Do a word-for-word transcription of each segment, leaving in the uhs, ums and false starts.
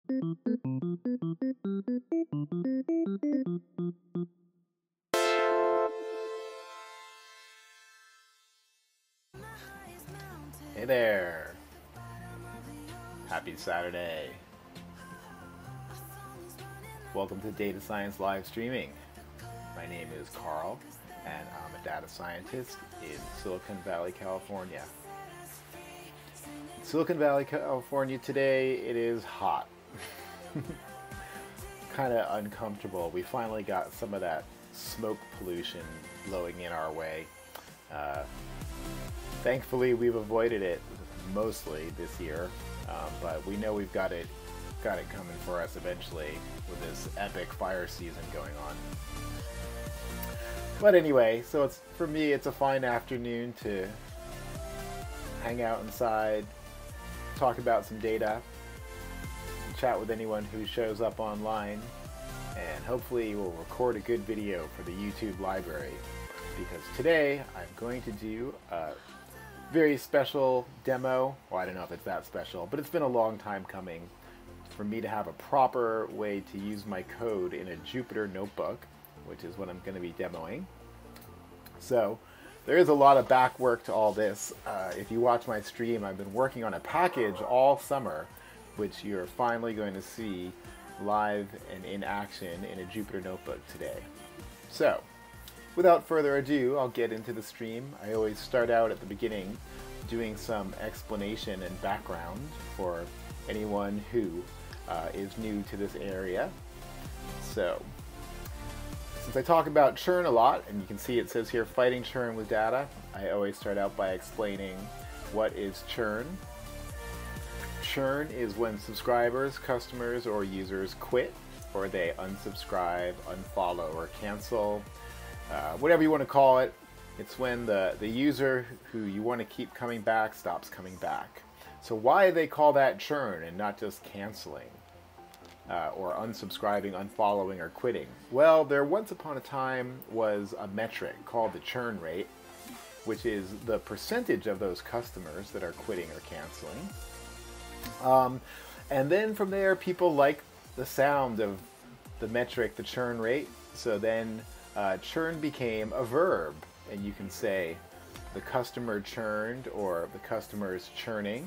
Hey there. Happy Saturday. Welcome to Data Science Live Streaming. My name is Carl, and I'm a data scientist in Silicon Valley, California. In Silicon Valley, California today, it is hot. Kind of uncomfortable. We finally got some of that smoke pollution blowing in our way. Uh, thankfully, we've avoided it mostly this year, um, but we know we've got it, got it coming for us eventually with this epic fire season going on. But anyway, so it's for me, it's a fine afternoon to hang out inside, talk about some data, chat with anyone who shows up online, and hopefully we'll record a good video for the YouTube library, because today I'm going to do a very special demo. Well, I don't know if it's that special, but it's been a long time coming for me to have a proper way to use my code in a Jupyter Notebook, which is what I'm going to be demoing. So there is a lot of back work to all this. Uh, if you watch my stream, I've been working on a package all summer, which you're finally going to see live and in action in a Jupyter Notebook today. So without further ado, I'll get into the stream. I always start out at the beginning doing some explanation and background for anyone who uh, is new to this area. So, since I talk about churn a lot, and you can see it says here, Fighting Churn with Data, I always start out by explaining what is churn. Churn is when subscribers, customers, or users quit, or they unsubscribe, unfollow, or cancel. Uh, whatever you want to call it, it's when the, the user who you want to keep coming back stops coming back. So why do they call that churn and not just canceling uh, or unsubscribing, unfollowing, or quitting? Well, there once upon a time was a metric called the churn rate, which is the percentage of those customers that are quitting or canceling. Um, and then from there, people like the sound of the metric, the churn rate, so then Uh, churn became a verb, and you can say the customer churned or the customer is churning.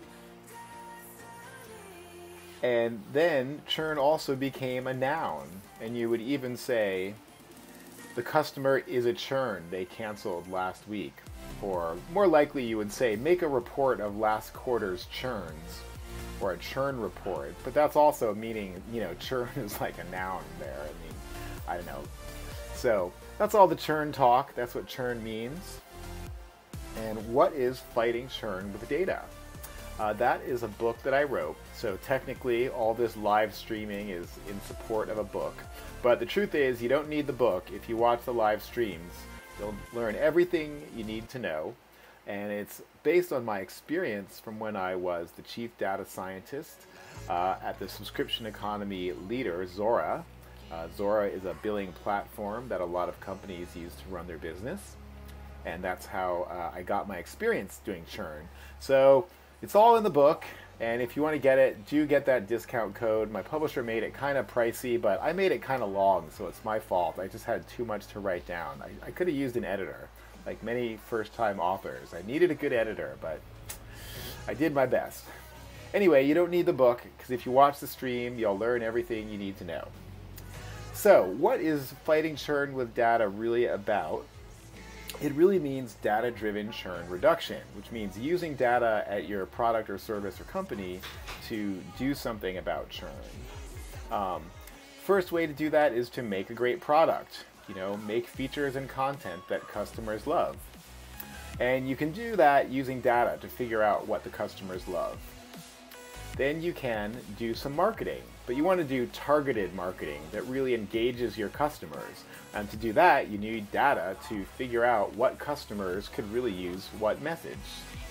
And then churn also became a noun, and you would even say the customer is a churn, they canceled last week. Or more likely you would say make a report of last quarter's churns, or a churn report. But that's also meaning, you know, churn is like a noun there. I mean, I don't know. So that's all the churn talk. That's what churn means. And what is Fighting Churn with Data? Uh, that is a book that I wrote. So technically all this live streaming is in support of a book. But the truth is you don't need the book. If you watch the live streams, you'll learn everything you need to know. And it's based on my experience from when I was the chief data scientist uh, at the subscription economy leader, Zora. Uh, Zora is a billing platform that a lot of companies use to run their business, and that's how uh, I got my experience doing churn. So it's all in the book, and if you want to get it, do get that discount code. My publisher made it kind of pricey, but I made it kind of long, so it's my fault. I just had too much to write down. I, I could have used an editor, like many first-time authors. I needed a good editor, but I did my best. Anyway, you don't need the book, because if you watch the stream, you'll learn everything you need to know. So, what is Fighting Churn with Data really about? It really means data-driven churn reduction, which means using data at your product or service or company to do something about churn. Um, first way to do that is to make a great product. You know, make features and content that customers love. And you can do that using data to figure out what the customers love. Then you can do some marketing, but you want to do targeted marketing that really engages your customers. And to do that, you need data to figure out what customers could really use what message.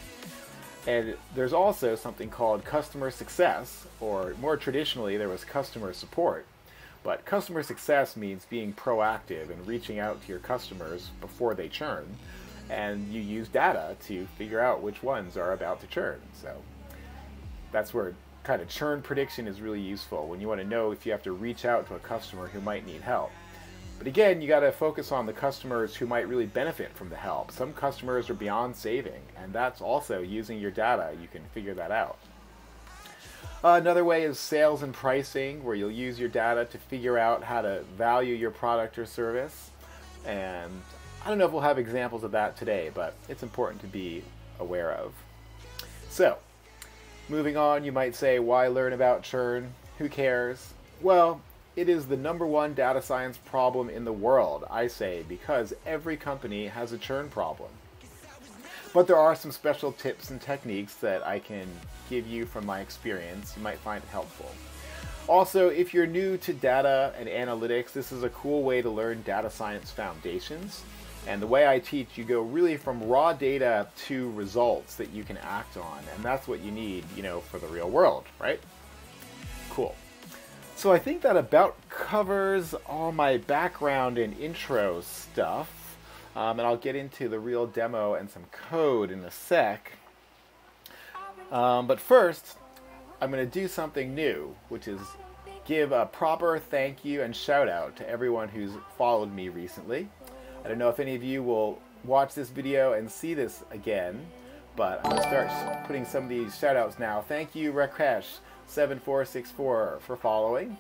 And there's also something called customer success, or more traditionally, there was customer support. But customer success means being proactive and reaching out to your customers before they churn. And you use data to figure out which ones are about to churn. So that's where kind of churn prediction is really useful when you want to know if you have to reach out to a customer who might need help. But again, you got to focus on the customers who might really benefit from the help. Some customers are beyond saving, and that's also using your data. You can figure that out. Uh, another way is sales and pricing, where you'll use your data to figure out how to value your product or service. And I don't know if we'll have examples of that today, but it's important to be aware of. So, moving on, you might say, why learn about churn? Who cares? Well, it is the number one data science problem in the world, I say, because every company has a churn problem. But there are some special tips and techniques that I can give you from my experience. You might find it helpful. Also, if you're new to data and analytics, this is a cool way to learn data science foundations. And the way I teach, you go really from raw data to results that you can act on. And that's what you need, you know, for the real world, right? Cool. So I think that about covers all my background and intro stuff. Um, and I'll get into the real demo and some code in a sec. Um, but first, I'm going to do something new, which is give a proper thank you and shout out to everyone who's followed me recently. I don't know if any of you will watch this video and see this again, but I'm going to start putting some of these shout outs now. Thank you, Rakesh seven four six four, for following.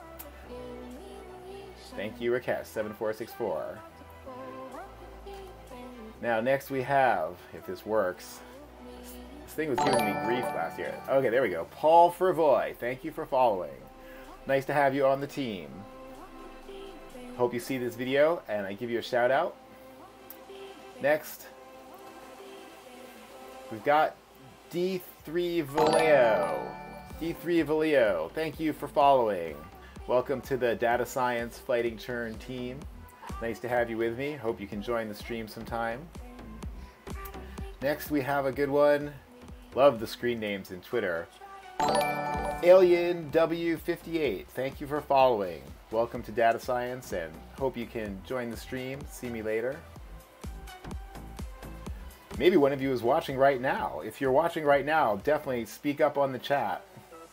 Thank you, Rakesh seven four six four. Now, next we have, if this works, this thing was giving me grief last year. Okay, there we go. Paul Fervoy, thank you for following. Nice to have you on the team. Hope you see this video and I give you a shout out. Next, we've got D three Valeo. D three Valeo, thank you for following. Welcome to the Data Science Fighting Churn team. Nice to have you with me. Hope you can join the stream sometime. Next, we have a good one. Love the screen names in Twitter. Alien W fifty-eight, thank you for following. Welcome to Data Science and hope you can join the stream. See me later. Maybe one of you is watching right now. If you're watching right now, definitely speak up on the chat.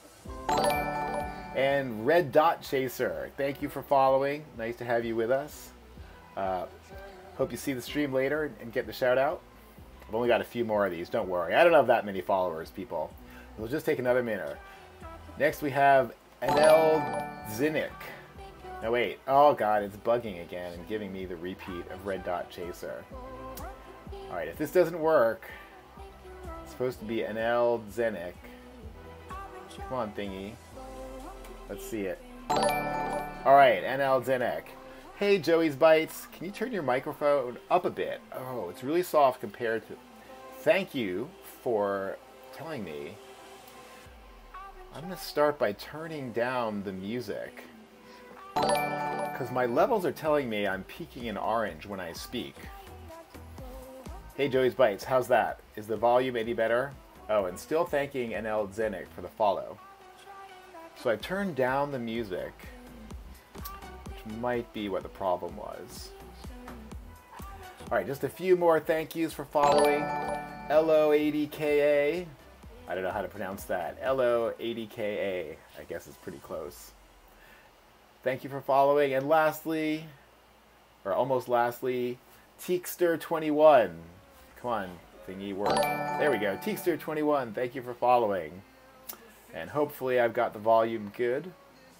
And Red Dot Chaser, thank you for following. Nice to have you with us. Uh, hope you see the stream later and get the shout out. I've only got a few more of these, don't worry. I don't have that many followers, people. It'll just take another minute. Next we have Anel Zinnik. No, wait. Oh, God, it's bugging again and giving me the repeat of Red Dot Chaser. All right, if this doesn't work, it's supposed to be Anel Zinnik. Come on, thingy. Let's see it. All right, Anel Zinnik. Hey, Joey's Bites. Can you turn your microphone up a bit? Oh, it's really soft compared to... Thank you for telling me. I'm going to start by turning down the music. Because my levels are telling me I'm peaking in orange when I speak. Hey, Joey's Bites. How's that? Is the volume any better? Oh, and still thanking Anel Zinnik for the follow. So I turned down the music, which might be what the problem was. All right, just a few more thank yous for following. L O A D K A. I don't know how to pronounce that. L O A D K A. I guess it's pretty close. Thank you for following. And lastly, or almost lastly, Teekster twenty-one. Come on, thingy, work. There we go. Teekster twenty-one, thank you for following. And hopefully I've got the volume good.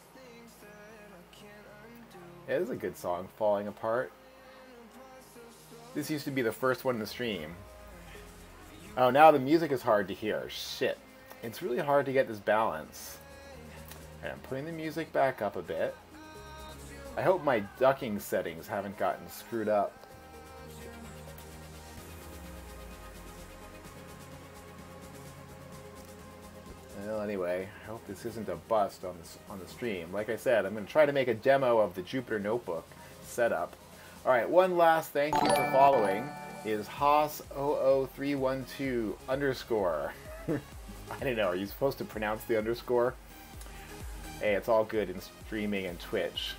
It is a good song, Falling Apart. This used to be the first one in the stream. Oh, now the music is hard to hear. Shit. It's really hard to get this balance. And I'm putting the music back up a bit. I hope my ducking settings haven't gotten screwed up. Well, anyway, I hope this isn't a bust on this on the stream. Like I said, I'm going to try to make a demo of the Jupyter Notebook setup. All right, one last thank you for following is Haas zero zero three one two underscore. I don't know, are you supposed to pronounce the underscore? Hey, it's all good in streaming and Twitch.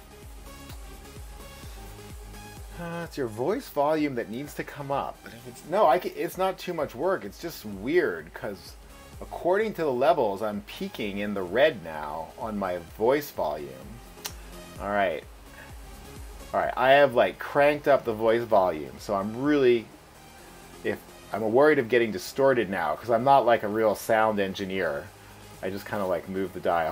Uh, it's your voice volume that needs to come up. But if it's no, I can, it's not too much work. It's just weird because according to the levels, I'm peaking in the red now on my voice volume. All right. All right, I have like cranked up the voice volume, so I'm really, if I'm worried of getting distorted now, because I'm not like a real sound engineer. I just kind of like move the dial.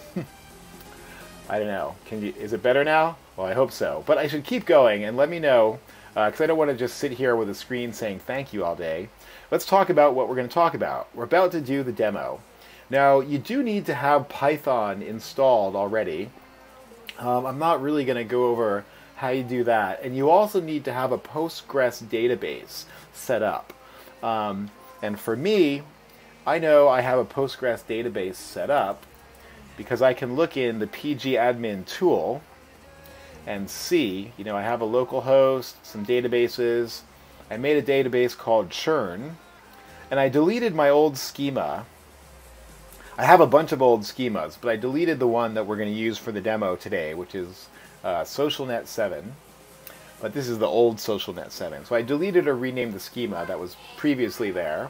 I don't know. Can you? Is it better now? Well, I hope so. But I should keep going and let me know, because uh, I don't want to just sit here with a screen saying thank you all day. Let's talk about what we're going to talk about. We're about to do the demo. Now, you do need to have Python installed already. Um, I'm not really going to go over how you do that. And you also need to have a Postgres database set up. Um, and for me, I know I have a Postgres database set up because I can look in the pgadmin tool and see, you know, I have a local host, some databases. I made a database called Churn, and I deleted my old schema. I have a bunch of old schemas, but I deleted the one that we're going to use for the demo today, which is uh, SocialNet seven. But this is the old SocialNet seven. So I deleted or renamed the schema that was previously there.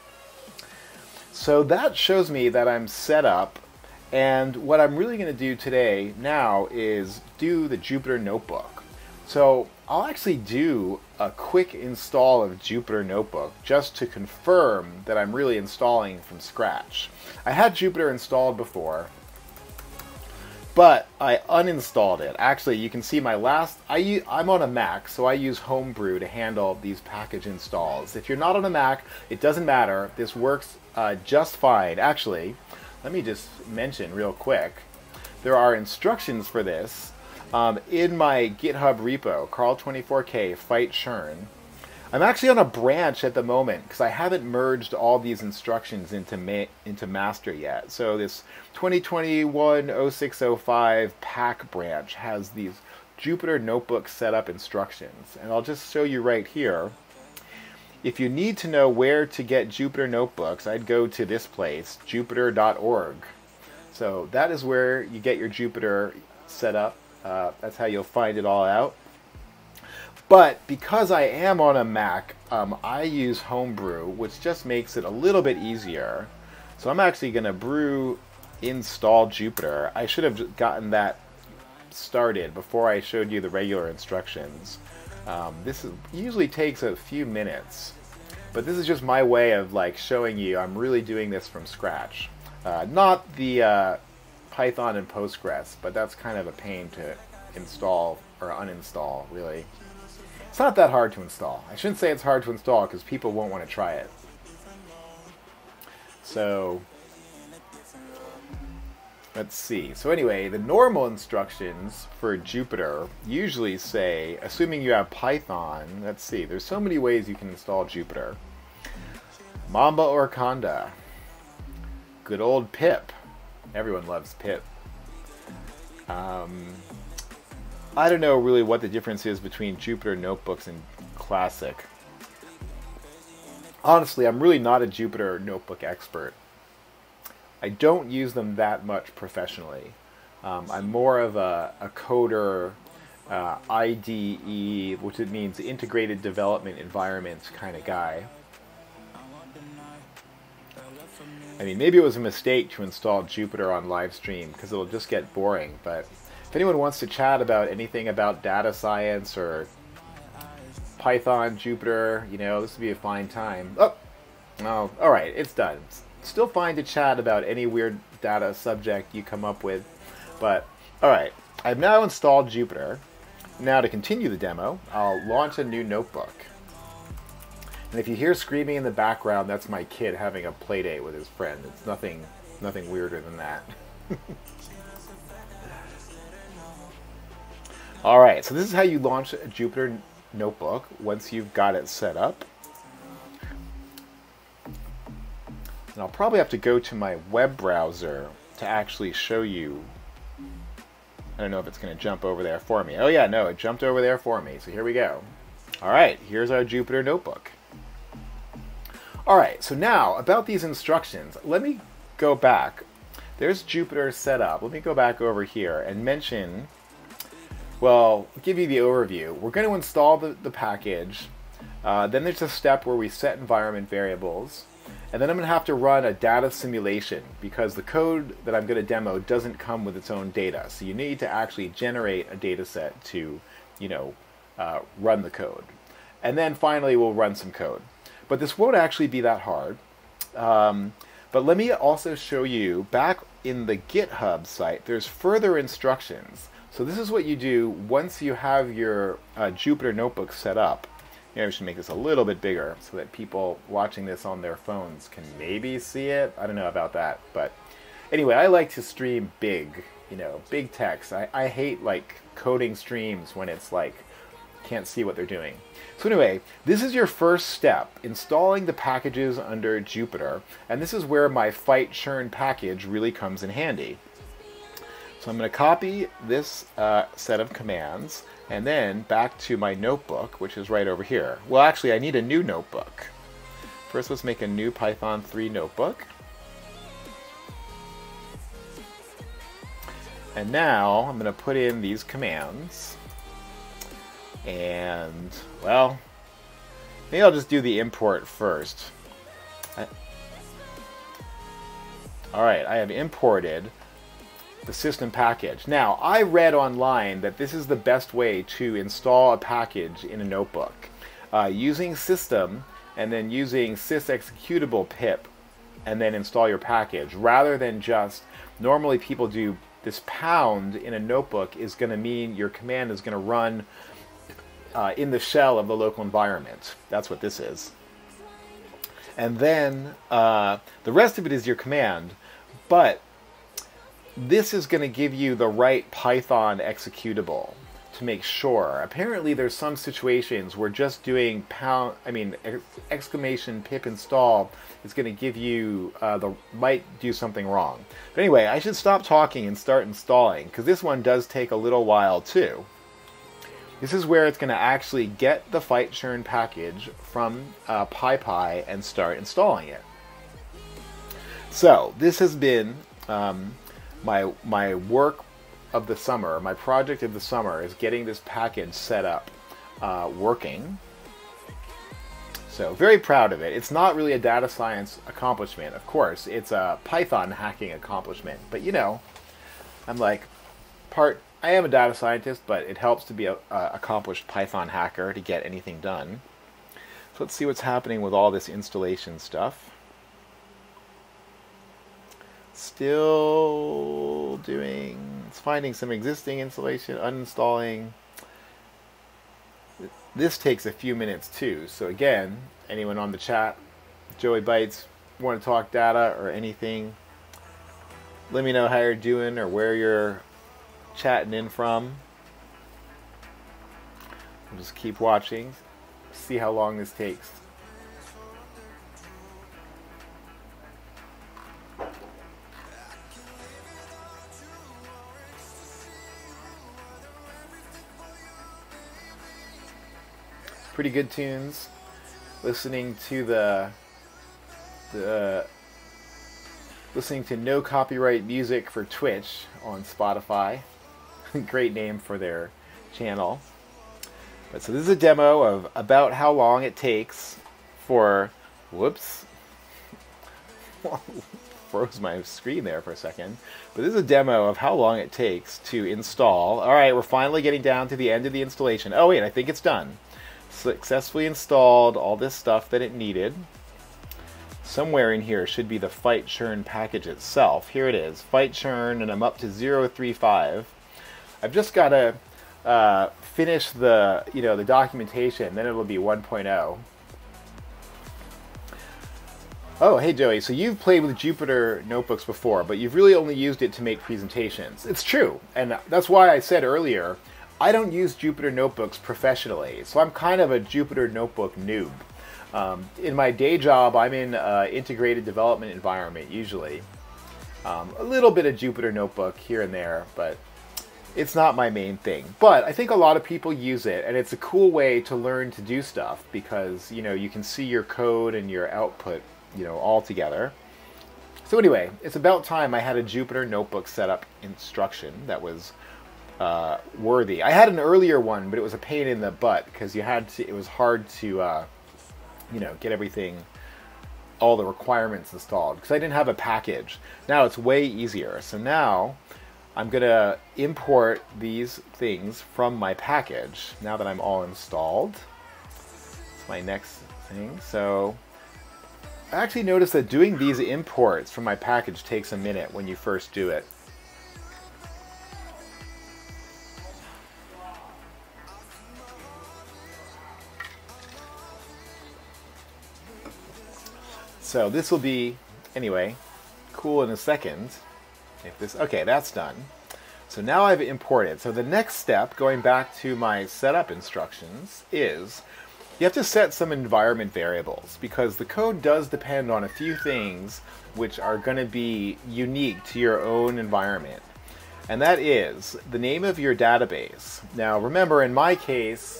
So that shows me that I'm set up. And what I'm really going to do today now is do the Jupyter Notebook. So I'll actually do a quick install of Jupyter Notebook just to confirm that I'm really installing from scratch. I had Jupyter installed before, but I uninstalled it. Actually, you can see my last, I, I'm on a Mac, so I use Homebrew to handle these package installs. If you're not on a Mac, it doesn't matter. This works uh, just fine. Actually, let me just mention real quick, there are instructions for this um, in my GitHub repo, Carl twenty-four K, Fight Churn. I'm actually on a branch at the moment because I haven't merged all these instructions into ma into master yet. So this twenty twenty-one oh six oh five pack branch has these Jupyter Notebook setup instructions. And I'll just show you right here. If you need to know where to get Jupyter Notebooks, I'd go to this place, jupyter dot org. So that is where you get your Jupyter set up. Uh, that's how you'll find it all out. But because I am on a Mac, um, I use Homebrew, which just makes it a little bit easier. So I'm actually going to brew install Jupyter. I should have gotten that started before I showed you the regular instructions. Um, this is, usually takes a few minutes, but this is just my way of like showing you I'm really doing this from scratch. Uh, not the uh, Python and Postgres, but that's kind of a pain to install or uninstall, really. It's not that hard to install. I shouldn't say it's hard to install because people won't want to try it. So let's see. So anyway, the normal instructions for Jupyter usually say, assuming you have Python, let's see, there's so many ways you can install Jupyter. Mamba or Conda. Good old pip. Everyone loves pip. Um, I don't know really what the difference is between Jupyter Notebooks and Classic. Honestly, I'm really not a Jupyter Notebook expert. I don't use them that much professionally. Um, I'm more of a, a coder, uh, I D E, which it means Integrated Development Environment kind of guy. I mean, maybe it was a mistake to install Jupyter on live stream because it'll just get boring. But if anyone wants to chat about anything about data science or Python, Jupyter, you know, this would be a fine time. Oh, oh, all right, it's done. Still fine to chat about any weird data subject you come up with. But, all right, I've now installed Jupyter. Now to continue the demo, I'll launch a new notebook. And if you hear screaming in the background, that's my kid having a play date with his friend. It's nothing, nothing weirder than that. All right, so this is how you launch a Jupyter Notebook once you've got it set up. And I'll probably have to go to my web browser to actually show you. I don't know if it's going to jump over there for me. Oh yeah, no, it jumped over there for me. So here we go. All right, here's our Jupyter Notebook. All right, so now about these instructions, let me go back. There's Jupyter set up. Let me go back over here and mention, well, give you the overview. We're going to install the, the package. Uh, then there's a step where we set environment variables. And then I'm going to have to run a data simulation because the code that I'm going to demo doesn't come with its own data. So you need to actually generate a data set to, you know, uh, run the code. And then finally we'll run some code. But this won't actually be that hard. Um, but let me also show you, back in the GitHub site, there's further instructions. So this is what you do once you have your uh, Jupyter Notebook set up. Maybe I should make this a little bit bigger so that people watching this on their phones can maybe see it. I don't know about that. But anyway, I like to stream big, you know, big text. I, I hate like coding streams when it's like, can't see what they're doing. So anyway, this is your first step, installing the packages under Jupyter. And this is where my fight churn package really comes in handy. So I'm going to copy this uh, set of commands and then back to my notebook, which is right over here. Well, actually, I need a new notebook. First, let's make a new Python three notebook. And now I'm going to put in these commands. And, well, maybe I'll just do the import first. I, all right, I have imported the system package. Now, I read online that this is the best way to install a package in a notebook. Uh, using system and then using sysexecutable pip and then install your package, rather than just, normally people do this pound in a notebook is going to mean your command is going to run uh, in the shell of the local environment. That's what this is. And then uh, the rest of it is your command, but this is going to give you the right Python executable to make sure. Apparently there's some situations where just doing pound, I mean, ex exclamation pip install is going to give you, uh, the might do something wrong. But anyway, I should stop talking and start installing, because this one does take a little while too. This is where it's going to actually get the fight churn package from uh, PyPy and start installing it. So this has been um, My, my work of the summer, my project of the summer is getting this package set up, uh, working. So very proud of it. It's not really a data science accomplishment, of course. It's a Python hacking accomplishment. But you know, I'm like, part, I am a data scientist, but it helps to be a, a accomplished Python hacker to get anything done. So let's see what's happening with all this installation stuff. Still doing, it's finding some existing installation, uninstalling. This takes a few minutes too. So again, anyone on the chat, Joey Bytes, want to talk data or anything, let me know how you're doing or where you're chatting in from. I'll just keep watching, see how long this takes. Pretty good tunes. Listening to the, the uh, listening to no copyright music for Twitch on Spotify. Great name for their channel. But so this is a demo of about how long it takes for, whoops, froze my screen there for a second. But this is a demo of how long it takes to install. All right, we're finally getting down to the end of the installation. Oh wait, I think it's done. Successfully installed all this stuff that it needed. Somewhere in here should be the fight churn package itself. Here it is, fight churn, and I'm up to zero three five. I've just got to uh, finish the, you know, the documentation, then it'll be one point oh. Oh, hey Joey, so you've played with Jupyter Notebooks before, but you've really only used it to make presentations. It's true, and that's why I said earlier, I don't use Jupyter Notebooks professionally, so I'm kind of a Jupyter Notebook noob. Um, in my day job, I'm in an integrated development environment usually. Um, a little bit of Jupyter Notebook here and there, but it's not my main thing. But I think a lot of people use it, and it's a cool way to learn to do stuff because, you know, you can see your code and your output, you know, all together. So anyway, it's about time I had a Jupyter Notebook setup instruction that was Uh, worthy. I had an earlier one, but it was a pain in the butt because you had to. It was hard to, uh, you know, get everything all the requirements installed because I didn't have a package. Now it's way easier. So now I'm going to import these things from my package now that I'm all installed. It's my next thing. So I actually noticed that doing these imports from my package takes a minute when you first do it. So this will be, anyway, cool in a second. If this, okay, that's done. So now I've imported. So the next step, going back to my setup instructions, is you have to set some environment variables because the code does depend on a few things which are going to be unique to your own environment. And that is the name of your database. Now remember, in my case,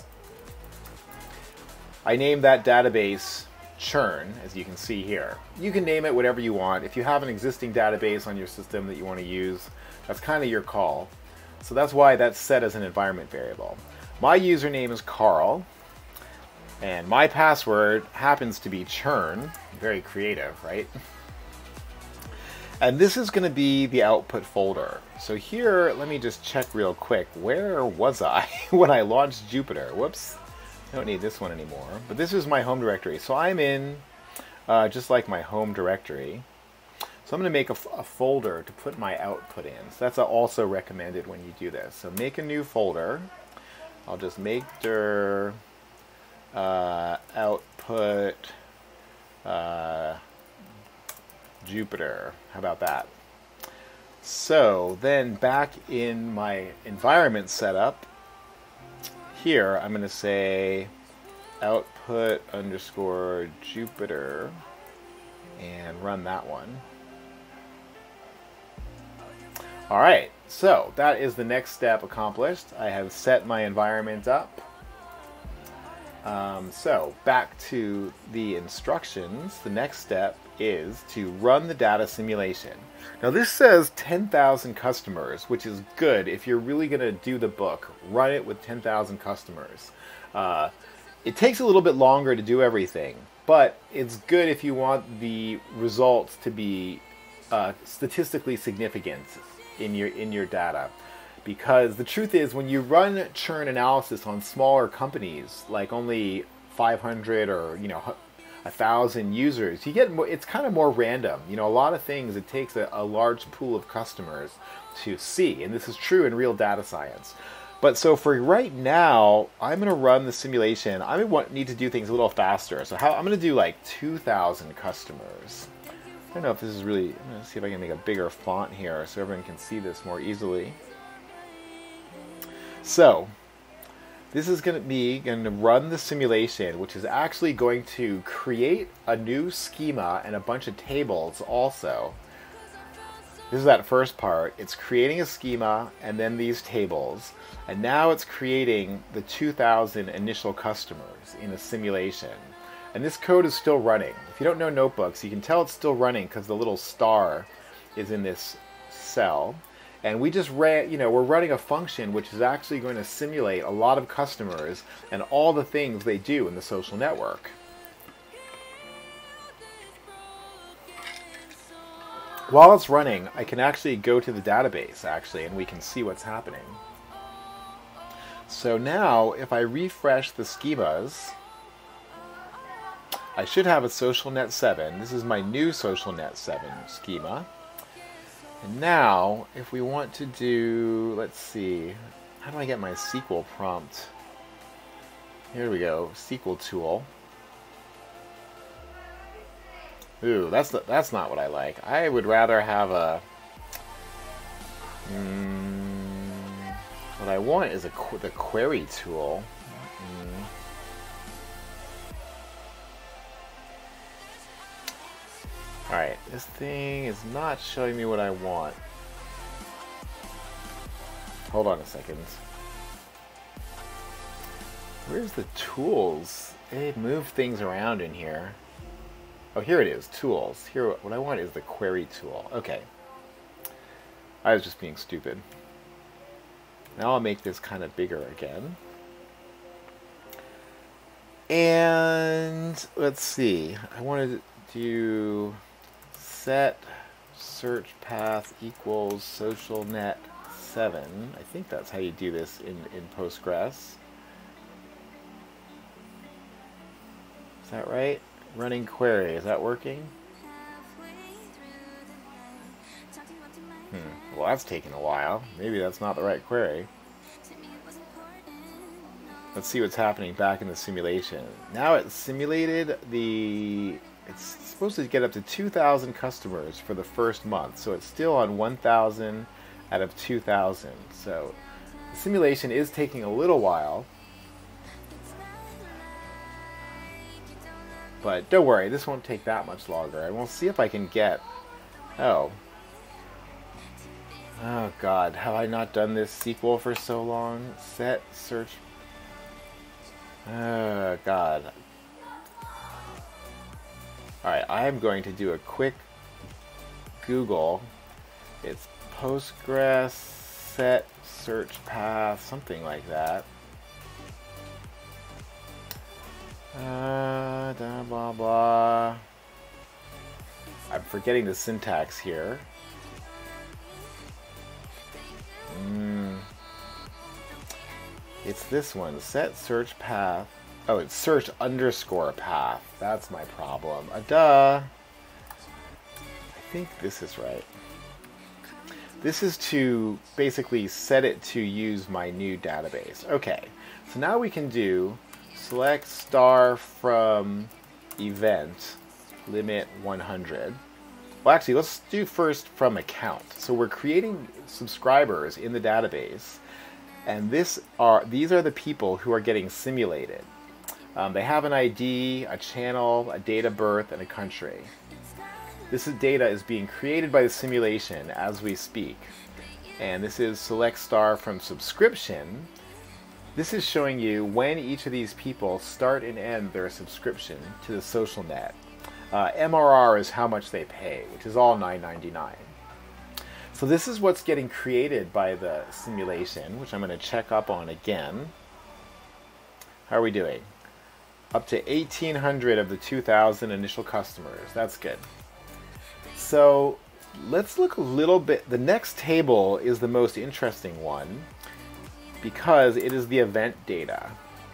I named that database Churn, as you can see here. You can name it whatever you want. If you have an existing database on your system that you want to use, that's kind of your call. So that's why that's set as an environment variable. My username is Carl, and my password happens to be Churn. Very creative, right? And this is going to be the output folder. So here, let me just check real quick. Where was I when I launched Jupyter? Whoops. I don't need this one anymore, but this is my home directory. So I'm in uh, just like my home directory. So I'm going to make a, a folder to put my output in. So that's also recommended when you do this. So make a new folder. I'll just make dir uh, output uh, Jupyter. How about that? So then back in my environment setup, here I'm going to say output underscore Jupyter and run that one. Alright, so that is the next step accomplished. I have set my environment up. Um, so back to the instructions. The next step is to run the data simulation. Now this says ten thousand customers, which is good if you're really going to do the book. Run it with ten thousand customers. Uh, it takes a little bit longer to do everything, but it's good if you want the results to be uh, statistically significant in your in your data. Because the truth is, when you run churn analysis on smaller companies, like only five hundred or you know a thousand users, you get more, it's kind of more random. You know, a lot of things it takes a, a large pool of customers to see, and this is true in real data science. But so for right now, I'm going to run the simulation. I want, need to do things a little faster. So how, I'm going to do like two thousand customers. I don't know if this is really. I'm going to see if I can make a bigger font here so everyone can see this more easily. So this is going to be going to run the simulation, which is actually going to create a new schema and a bunch of tables also. This is that first part. It's creating a schema and then these tables. And now it's creating the two thousand initial customers in a simulation. And this code is still running. If you don't know notebooks, you can tell it's still running because the little star is in this cell. And we just ran, you know, we're running a function which is actually going to simulate a lot of customers and all the things they do in the social network. While it's running, I can actually go to the database, actually, and we can see what's happening. So now, if I refresh the schemas, I should have a SocialNet seven. This is my new SocialNet seven schema. And now, if we want to do, let's see, how do I get my S Q L prompt? Here we go, S Q L tool. Ooh, that's the, that's not what I like. I would rather have a. Mm, what I want is a qu the query tool. Mm. All right, this thing is not showing me what I want. Hold on a second. Where's the tools? They move things around in here. Oh, here it is, tools. Here, what I want is the query tool. Okay. I was just being stupid. Now I'll make this kind of bigger again. And let's see. I wanted do set search path equals social net seven. I think that's how you do this in, in Postgres. Is that right? Running query, is that working? Hmm. Well, that's taking a while. Maybe that's not the right query. Let's see what's happening back in the simulation. Now it's simulated the... It's supposed to get up to two thousand customers for the first month, so it's still on one thousand out of two thousand. So the simulation is taking a little while. But don't worry, this won't take that much longer. And we'll see if I can get... Oh. Oh god, have I not done this S Q L for so long? Set search... Oh god. Alright, I'm going to do a quick Google. It's Postgres set search path, something like that. Uh, da, blah blah. I'm forgetting the syntax here. Mm. It's this one, set search path. Oh, it's search underscore path. That's my problem. Uh, duh. I think this is right. This is to basically set it to use my new database. Okay, so now we can do select star from event limit one hundred. Well, actually, let's do first from account. So we're creating subscribers in the database, and this are these are the people who are getting simulated. Um, they have an I D, a channel, a date of birth, and a country. This is data is being created by the simulation as we speak. And this is select star from subscription. This is showing you when each of these people start and end their subscription to the social net. Uh, M R R is how much they pay, which is all nine ninety-nine. So this is what's getting created by the simulation, which I'm going to check up on again. How are we doing? Up to eighteen hundred of the two thousand initial customers. That's good. So let's look a little bit. The next table is the most interesting one because it is the event data.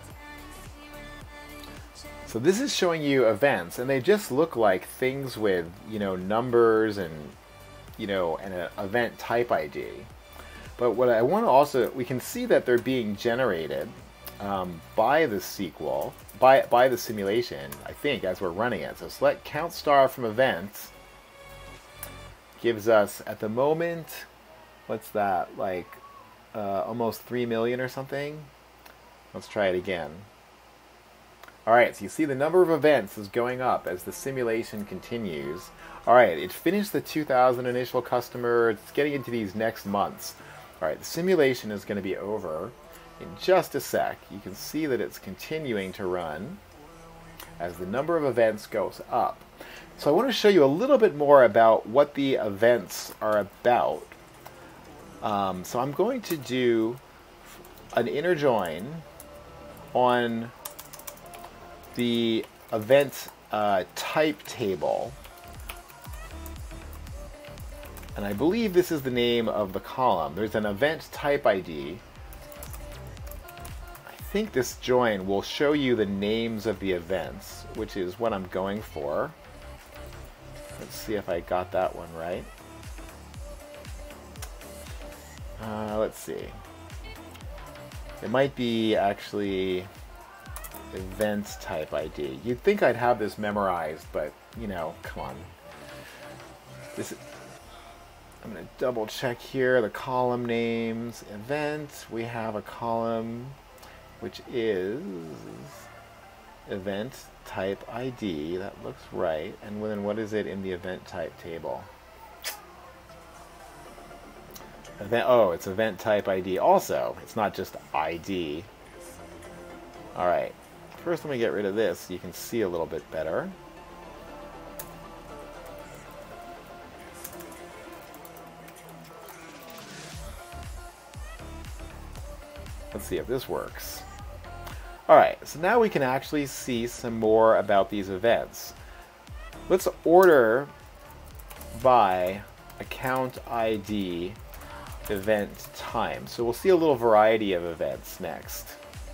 So this is showing you events, and they just look like things with, you know, numbers and, you know, and an event type I D. But what I want to also, we can see that they're being generated um, by the S Q L, by, by the simulation, I think, as we're running it. So select count star from events gives us, at the moment, what's that, like uh, almost three million or something? Let's try it again. Alright, so you see the number of events is going up as the simulation continues. Alright, it finished the two thousand initial customer. It's getting into these next months. Alright, the simulation is going to be over in just a sec. You can see that it's continuing to run as the number of events goes up. So I want to show you a little bit more about what the events are about. Um, so I'm going to do an inner join on the event uh, type table. And I believe this is the name of the column. There's an event type I D. I think this join will show you the names of the events, which is what I'm going for. Let's see if I got that one right. Uh, let's see. It might be actually event type I D. You'd think I'd have this memorized, but, you know, come on. This is, I'm going to double check here the column names. Event, we have a column which is event type I D. That looks right. And then what is it in the event type table? Event, oh, it's event type I D also. It's not just I D. Alright. First, let me get rid of this so you can see a little bit better. Let's see if this works. Alright, so now we can actually see some more about these events. let's order by account I D event time. So we'll see a little variety of events next.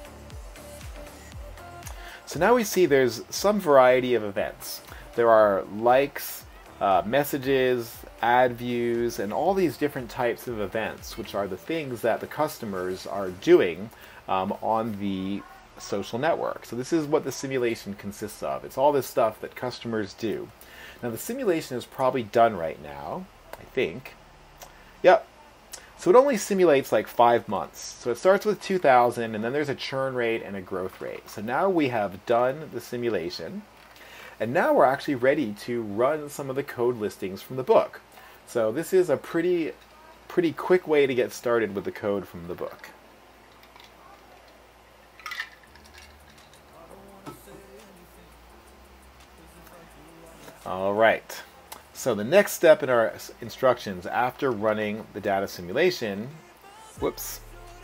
So now we see there's some variety of events. There are likes, uh, messages, ad views, and all these different types of events, which are the things that the customers are doing um, on the social network. So this is what the simulation consists of. It's all this stuff that customers do. Now the simulation is probably done right now, I think. Yep. So it only simulates like five months. So it starts with two thousand, and then there's a churn rate and a growth rate. So now we have done the simulation, and now we're actually ready to run some of the code listings from the book. So this is a pretty, pretty quick way to get started with the code from the book. All right. So the next step in our instructions after running the data simulation, whoops,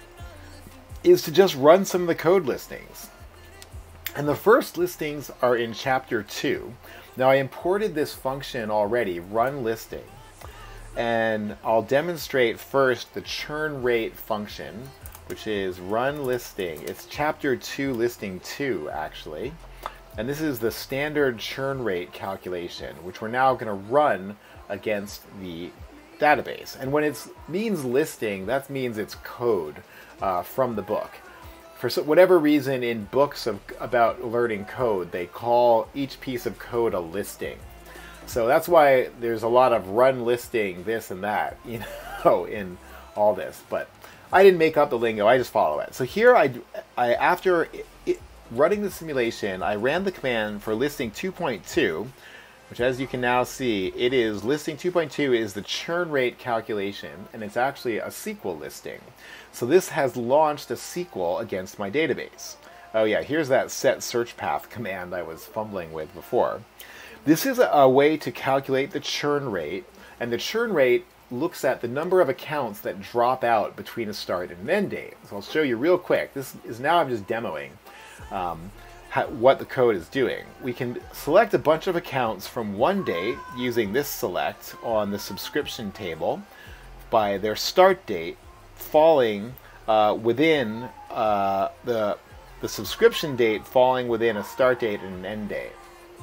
is to just run some of the code listings. And the first listings are in chapter two. Now I imported this function already, run listing, and I'll demonstrate first the churn rate function, which is run listing. It's chapter two, listing two, actually. And this is the standard churn rate calculation, which we're now going to run against the database. And when it means listing, that means it's code uh, from the book. For whatever reason, in books of, about learning code, they call each piece of code a listing. So that's why there's a lot of run listing, this and that, you know, in all this. But I didn't make up the lingo, I just follow it. So here, I, I after it, it, running the simulation, I ran the command for listing two point two, which, as you can now see, it is listing two point two is the churn rate calculation, and it's actually a S Q L listing. So this has launched a S Q L against my database. Oh yeah, here's that set search path command I was fumbling with before. This is a, a way to calculate the churn rate, and the churn rate looks at the number of accounts that drop out between a start and an end date. So I'll show you real quick. This is now I'm just demoing um, how, what the code is doing. We can select a bunch of accounts from one date using this select on the subscription table by their start date falling uh, within uh, the, the subscription date falling within a start date and an end date.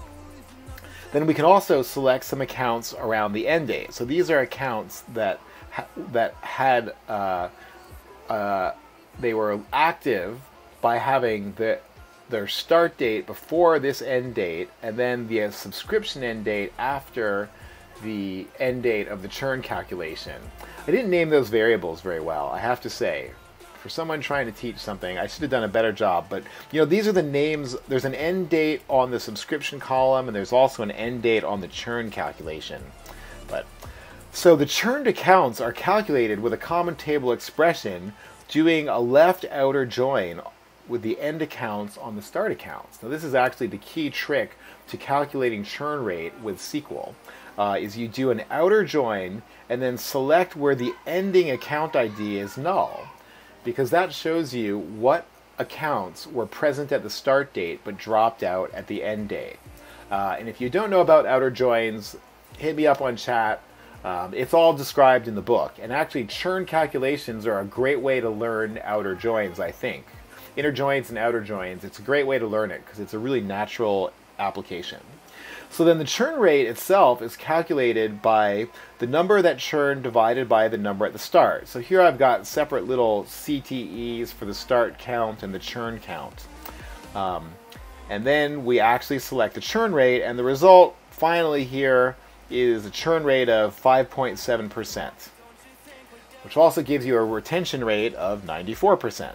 Then we can also select some accounts around the end date. So these are accounts that ha that had uh, uh, they were active by having the their start date before this end date, and then the uh, subscription end date after the end date of the churn calculation. I didn't name those variables very well, I have to say. For someone trying to teach something, I should have done a better job. But you know, these are the names. There's an end date on the subscription column, and there's also an end date on the churn calculation. But so the churned accounts are calculated with a common table expression doing a left outer join with the end accounts on the start accounts. Now this is actually the key trick to calculating churn rate with S Q L. Uh, is you do an outer join and then select where the ending account I D is null, because that shows you what accounts were present at the start date but dropped out at the end date. Uh, and if you don't know about outer joins, hit me up on chat. Um, it's all described in the book. And actually, churn calculations are a great way to learn outer joins, I think. Inner joins and outer joins, it's a great way to learn it because it's a really natural application. So then the churn rate itself is calculated by the number that churned divided by the number at the start. So here I've got separate little C T Es for the start count and the churn count. Um, and then we actually select the churn rate, and the result finally here is a churn rate of five point seven percent, which also gives you a retention rate of ninety-four percent.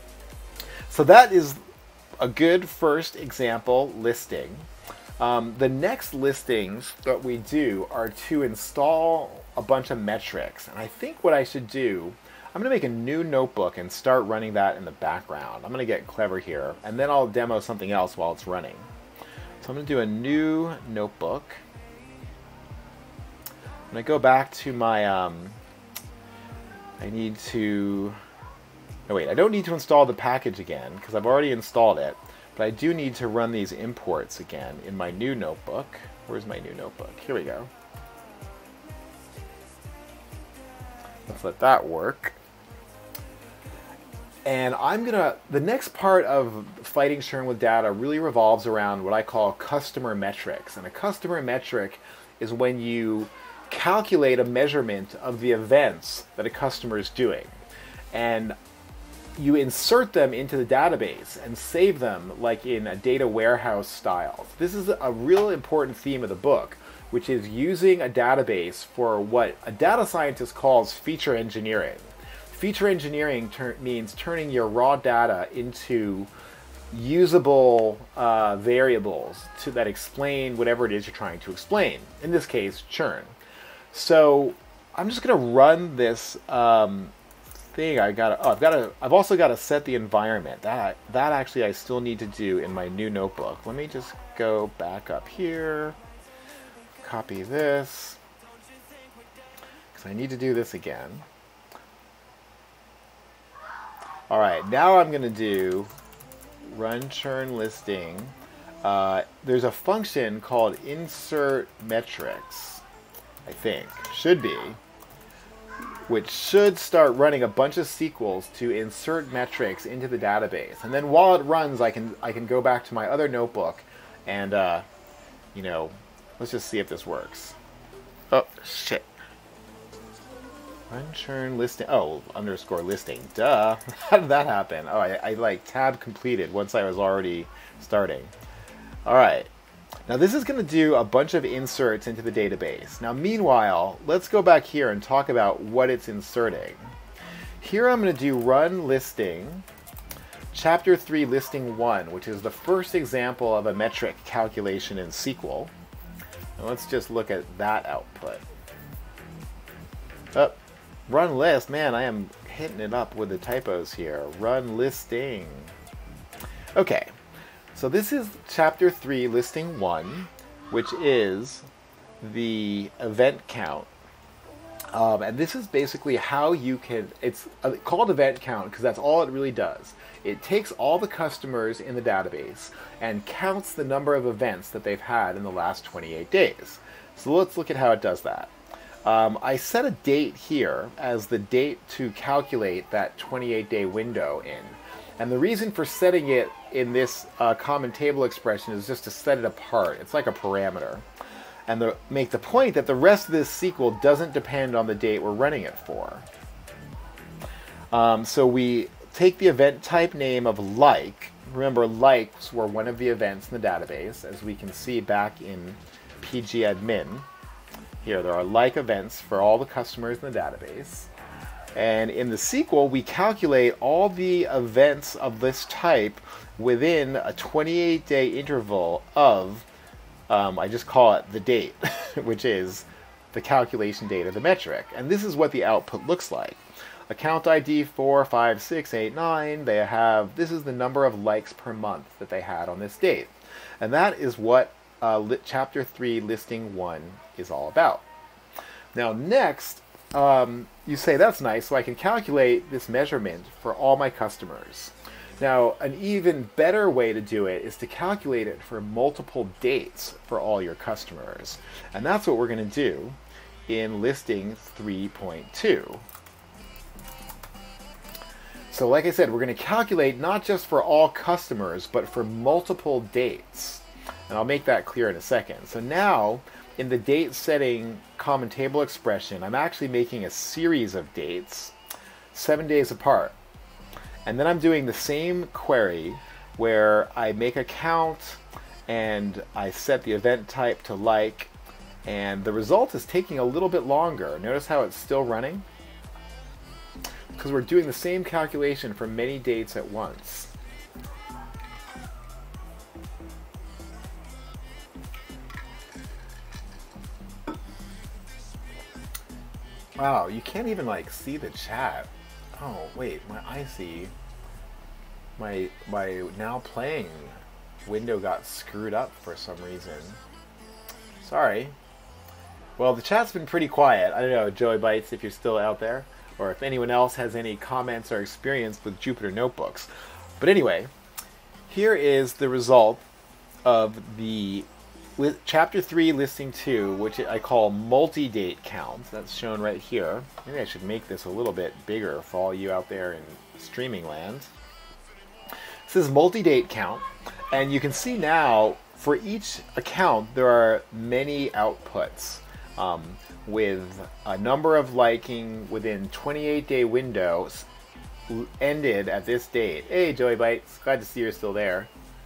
So that is a good first example listing. Um, the next listings that we do are to install a bunch of metrics. And I think what I should do, I'm going to make a new notebook and start running that in the background. I'm going to get clever here, and then I'll demo something else while it's running. So I'm going to do a new notebook. I'm going to go back to my, um, I need to, no wait, I don't need to install the package again because I've already installed it. But I do need to run these imports again in my new notebook. Where's my new notebook? Here we go. Let's let that work. And I'm gonna, the next part of Fighting Churn with Data really revolves around what I call customer metrics. And a customer metric is when you calculate a measurement of the events that a customer is doing. And you insert them into the database and save them like in a data warehouse style. This is a real important theme of the book, which is using a database for what a data scientist calls feature engineering. Feature engineering tur- means turning your raw data into usable uh, variables to, that explain whatever it is you're trying to explain. In this case, churn. So I'm just going to run this um, thing. I got. Oh, I've got to. I've also got to set the environment. That that actually I still need to do in my new notebook. Let me just go back up here. Copy this because I need to do this again. All right, now I'm going to do run churn listing. Uh, there's a function called insert metrics, I think, should be, which should start running a bunch of S Q Ls to insert metrics into the database. And then while it runs, I can I can go back to my other notebook and, uh, you know, let's just see if this works. Oh, shit. Run churn listing. Oh, underscore listing. Duh. How did that happen? Oh, I, I like tab completed once I was already starting. All right. Now this is going to do a bunch of inserts into the database. Now meanwhile, let's go back here and talk about what it's inserting. Here I'm going to do run listing, chapter three listing one, which is the first example of a metric calculation in S Q L. Now let's just look at that output. Oh, run list. Man, I am hitting it up with the typos here. Run listing. Okay. So this is chapter three, listing one, which is the event count. Um, and this is basically how you can, it's called event count because that's all it really does. It takes all the customers in the database and counts the number of events that they've had in the last twenty-eight days. So let's look at how it does that. Um, I set a date here as the date to calculate that twenty-eight day window in. And the reason for setting it in this uh, common table expression is just to set it apart. It's like a parameter. And the, make the point that the rest of this S Q L doesn't depend on the date we're running it for. Um, so we take the event type name of like. Remember, likes were one of the events in the database, as we can see back in pgadmin. Here, there are like events for all the customers in the database. And in the S Q L, we calculate all the events of this type within a twenty-eight day interval of, um, I just call it the date, which is the calculation date of the metric. And this is what the output looks like. Account I D four, five, six, eight, nine, they have, this is the number of likes per month that they had on this date. And that is what uh, chapter three, listing one is all about. Now next, Um, you say, that's nice, so I can calculate this measurement for all my customers. Now, an even better way to do it is to calculate it for multiple dates for all your customers. And that's what we're going to do in listing three point two. So like I said, we're going to calculate not just for all customers, but for multiple dates. And I'll make that clear in a second. So now, in the date setting common table expression, I'm actually making a series of dates, seven days apart. And then I'm doing the same query where I make a count and I set the event type to like, and the result is taking a little bit longer. Notice how it's still running? Because we're doing the same calculation for many dates at once. Wow, you can't even like see the chat. Oh wait, my I see my my now playing window got screwed up for some reason. Sorry. Well, the chat's been pretty quiet. I don't know, Joey Bites, if you're still out there, or if anyone else has any comments or experience with Jupyter Notebooks. But anyway, here is the result of the with chapter three, listing two, which I call multi-date count, that's shown right here. Maybe I should make this a little bit bigger for all you out there in streaming land. This is multi-date count, and you can see now for each account there are many outputs um, with a number of liking within twenty-eight day windows ended at this date. Hey, Joey Bites, glad to see you're still there.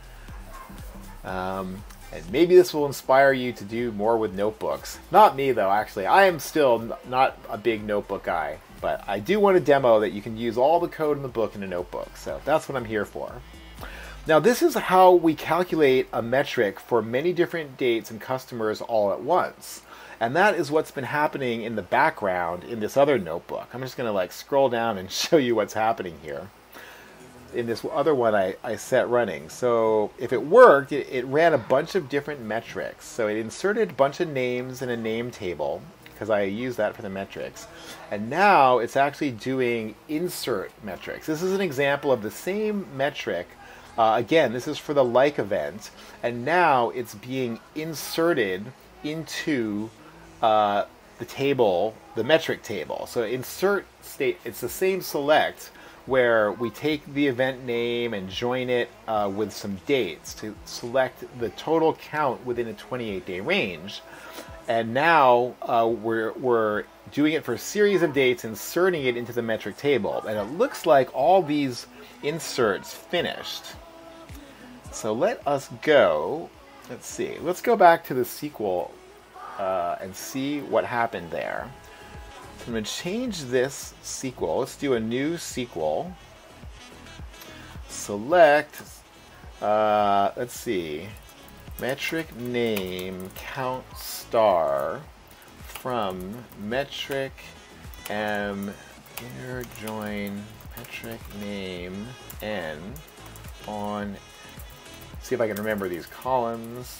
Um, and maybe this will inspire you to do more with notebooks. Not me though, actually. I am still not a big notebook guy, but I do want to demo that you can use all the code in the book in a notebook, so that's what I'm here for. Now this is how we calculate a metric for many different dates and customers all at once. And that is what's been happening in the background in this other notebook. I'm just going to like scroll down and show you what's happening here. In this other one I, I set running. So if it worked, it, it ran a bunch of different metrics. So it inserted a bunch of names in a name table, because I use that for the metrics. And now it's actually doing insert metrics. This is an example of the same metric. Uh, again, this is for the like event. And now it's being inserted into uh, the table, the metric table. So insert state, it's the same select where we take the event name and join it uh, with some dates to select the total count within a twenty-eight day range. And now uh, we're, we're doing it for a series of dates, inserting it into the metric table. And it looks like all these inserts finished. So let us go, let's see, let's go back to the S Q L uh, and see what happened there. So I'm going to change this S Q L. Let's do a new S Q L. Select, uh, let's see, metric name count star from metric m inner join metric name n on. See if I can remember these columns.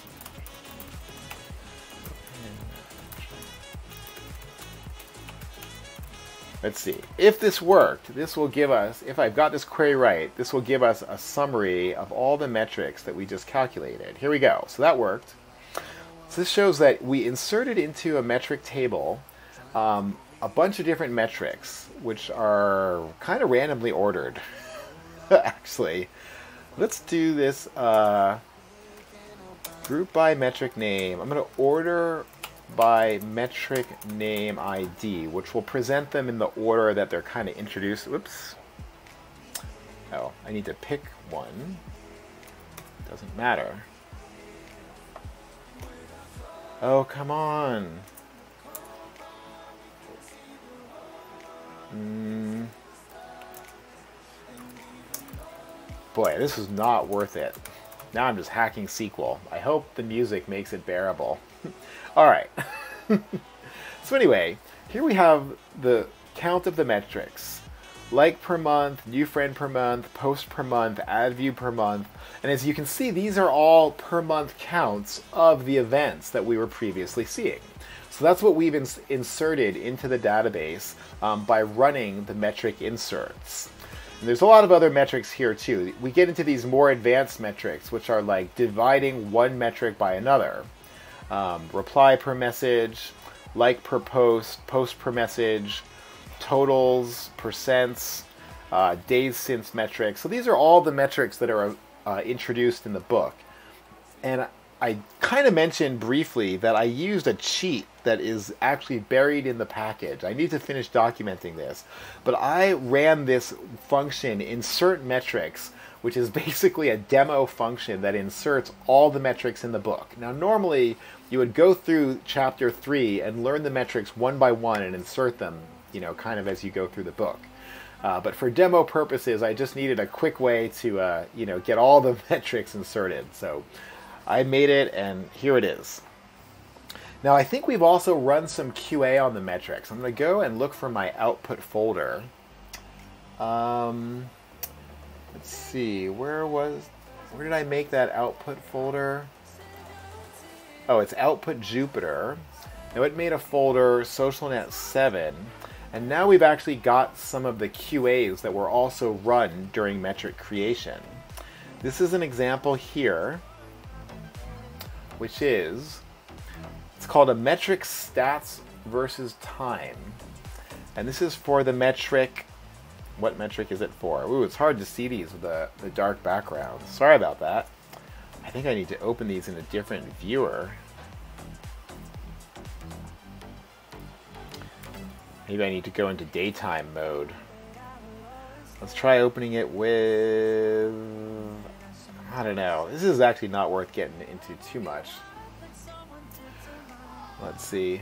Let's see. If this worked, this will give us, if I've got this query right, this will give us a summary of all the metrics that we just calculated. Here we go. So that worked. So this shows that we inserted into a metric table um, a bunch of different metrics, which are kind of randomly ordered, actually. Let's do this uh, group by metric name. I'm going to order by metric name I D, which will present them in the order that they're kind of introduced. Whoops. Oh, I need to pick one. Doesn't matter. Oh, come on. Mm. Boy, this is not worth it. Now I'm just hacking S Q L. I hope the music makes it bearable. All right. So anyway, here we have the count of the metrics. Like per month, new friend per month, post per month, add view per month. And as you can see, these are all per month counts of the events that we were previously seeing. So that's what we've ins inserted into the database um, by running the metric inserts. And there's a lot of other metrics here too. We get into these more advanced metrics, which are like dividing one metric by another. Um, reply per message, like per post, post per message, totals, percents, uh, days since metrics. So these are all the metrics that are uh, introduced in the book. And I kind of mentioned briefly that I used a cheat that is actually buried in the package. I need to finish documenting this. But I ran this function, insert metrics, which is basically a demo function that inserts all the metrics in the book. Now normally you would go through chapter three and learn the metrics one by one and insert them, you know, kind of as you go through the book. Uh, but for demo purposes, I just needed a quick way to, uh, you know, get all the metrics inserted. So I made it, and here it is. Now I think we've also run some Q A on the metrics. I'm going to go and look for my output folder. Um, let's see, where was, where did I make that output folder? Oh, it's output Jupyter. Now it made a folder, SocialNet seven, and now we've actually got some of the Q As that were also run during metric creation. This is an example here which is, it's called a metric stats versus time. And this is for the metric, what metric is it for? Ooh, it's hard to see these with the, the dark background. Sorry about that. I think I need to open these in a different viewer. Maybe I need to go into daytime mode. Let's try opening it with, I don't know. This is actually not worth getting into too much. Let's see.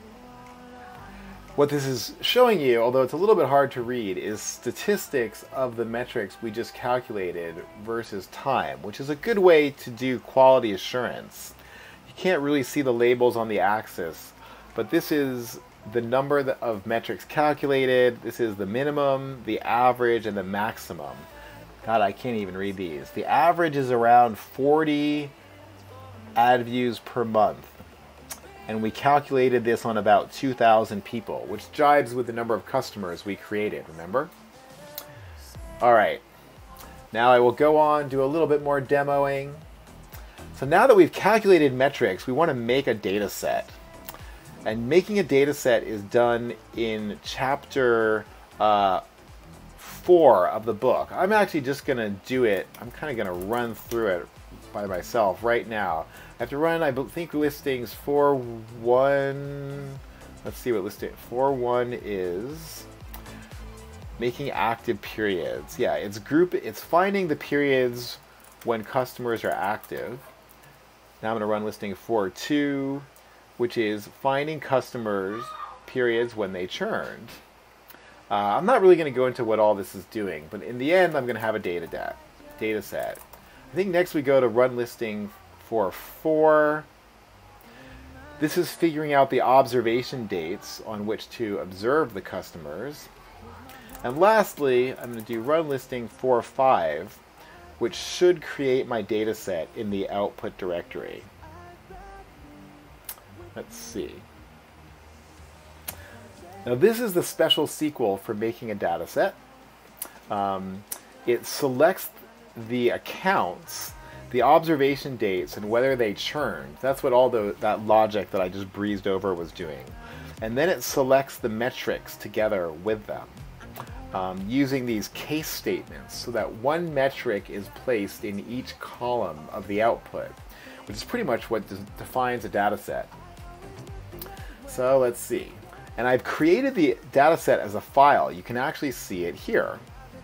What this is showing you, although it's a little bit hard to read, is statistics of the metrics we just calculated versus time, which is a good way to do quality assurance. You can't really see the labels on the axis, but this is the number of metrics calculated. This is the minimum, the average, and the maximum. God, I can't even read these. The average is around forty ad views per month. And we calculated this on about two thousand people, which jives with the number of customers we created, remember? All right. Now I will go on, do a little bit more demoing. So now that we've calculated metrics, we want to make a data set. And making a data set is done in chapter uh, four of the book. I'm actually just going to do it. I'm kind of going to run through it by myself right now. I have to run, I think, listings four one. Let's see what listing four one is. Making active periods. Yeah, it's group. It's finding the periods when customers are active. Now I'm going to run listing four two, which is finding customers periods when they churned. Uh, I'm not really going to go into what all this is doing, but in the end, I'm going to have a data dat, data set. I think next we go to run listing for four. This is figuring out the observation dates on which to observe the customers. And lastly, I'm going to do run listing for five, which should create my data set in the output directory. Let's see. Now this is the special S Q L for making a data set. Um, it selects the accounts, the observation dates, and whether they churned. That's what all the, that logic that I just breezed over was doing. And then it selects the metrics together with them um, using these case statements so that one metric is placed in each column of the output, which is pretty much what defines a data set. So let's see. And I've created the data set as a file. You can actually see it here.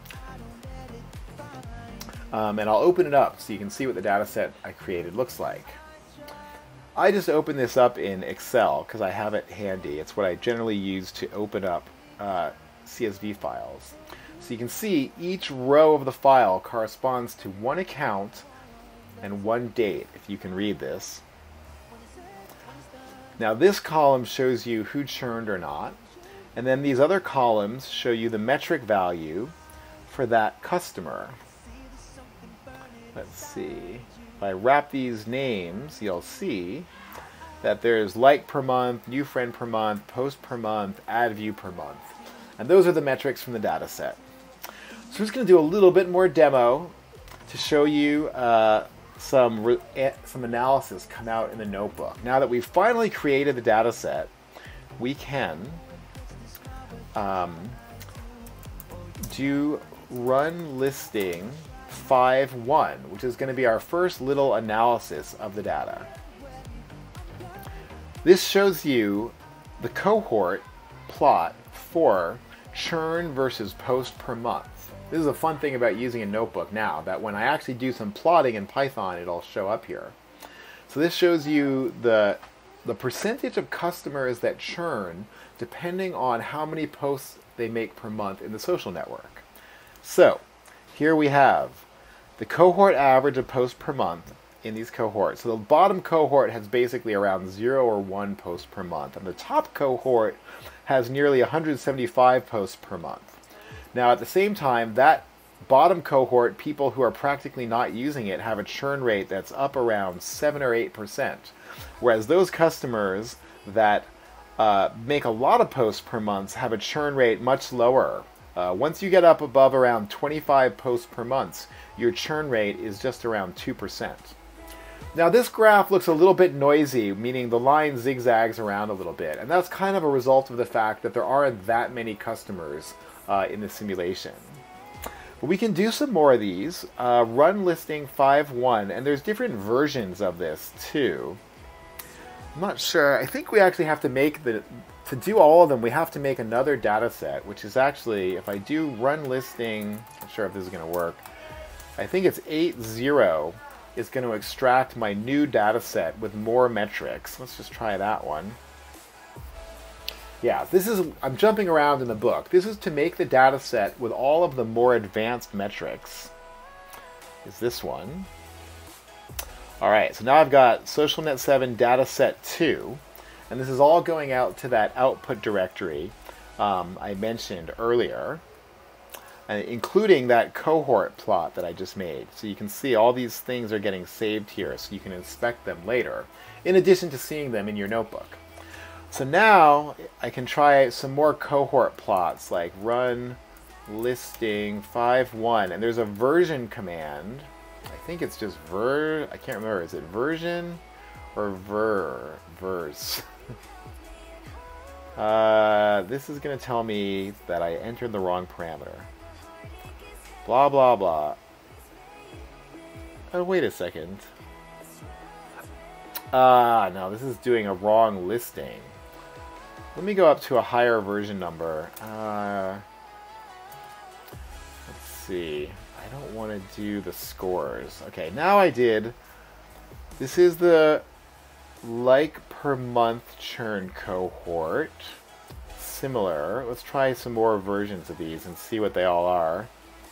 Um, and I'll open it up so you can see what the data set I created looks like. I just open this up in Excel because I have it handy. It's what I generally use to open up uh, C S V files. So you can see each row of the file corresponds to one account and one date, if you can read this. Now this column shows you who churned or not, and then these other columns show you the metric value for that customer. Let's see. If I wrap these names, you'll see that there's like per month, new friend per month, post per month, ad view per month. And those are the metrics from the data set. So I'm just going to do a little bit more demo to show you uh, some, re some analysis come out in the notebook. Now that we've finally created the data set, we can um, do run listing five one, which is going to be our first little analysis of the data. This shows you the cohort plot for churn versus post per month. This is a fun thing about using a notebook now, that when I actually do some plotting in Python, it'll show up here. So this shows you the, the percentage of customers that churn depending on how many posts they make per month in the social network. So here we have the cohort average of posts per month in these cohorts. So the bottom cohort has basically around zero or one post per month, and the top cohort has nearly one hundred seventy-five posts per month. Now at the same time, that bottom cohort, people who are practically not using it, have a churn rate that's up around seven or eight percent. Whereas those customers that uh, make a lot of posts per month have a churn rate much lower. Uh, once you get up above around twenty-five posts per month, your churn rate is just around two percent. Now this graph looks a little bit noisy, meaning the line zigzags around a little bit, and that's kind of a result of the fact that there aren't that many customers uh, in the simulation. But we can do some more of these. Uh, run listing five one, and there's different versions of this too. I'm not sure. I think we actually have to make the, to do all of them, we have to make another data set, which is actually, if I do run listing, I'm not sure if this is going to work, I think it's eight zero. Is going to extract my new data set with more metrics. Let's just try that one. Yeah, this is, I'm jumping around in the book. This is to make the data set with all of the more advanced metrics. Is this one. All right, so now I've got SocialNet seven data set two, and this is all going out to that output directory um, I mentioned earlier. Uh, including that cohort plot that I just made. So you can see all these things are getting saved here, so you can inspect them later, in addition to seeing them in your notebook. So now I can try some more cohort plots, like run listing five one, and there's a version command. I think it's just ver, I can't remember, is it version or ver, verse? uh, this is going to tell me that I entered the wrong parameter. Blah, blah, blah. Oh, wait a second. Ah, no, this is doing a wrong listing. Let me go up to a higher version number. Uh, let's see. I don't want to do the scores. Okay, now I did. This is the like per month churn cohort. Similar. Let's try some more versions of these and see what they all are.